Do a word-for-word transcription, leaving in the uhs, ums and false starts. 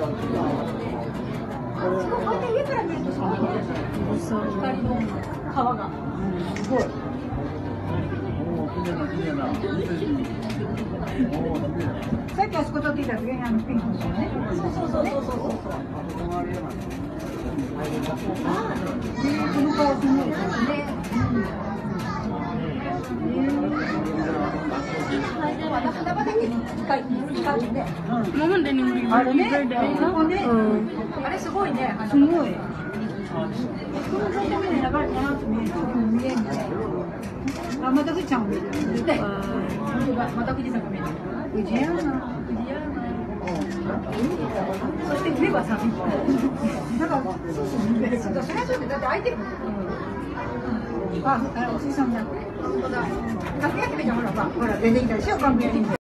家から見るとすごいね。光の川が。すごい。さっきあそこ撮っていた上にあのピンクのね。そうそうそうそうそうそう。あ、この川すごいね。あれね、あれすごいね。すごい。この状態で流れたなって見える。見えるね。あ、また富士山が見える。また富士山が見える。富士山。そして上は寒い。なんか、そうそう、それはそうで、だって空いてるもん。あ、お月さんだ。本当だ。楽屋ってほら、ほら、出てきたでしょ、関係に。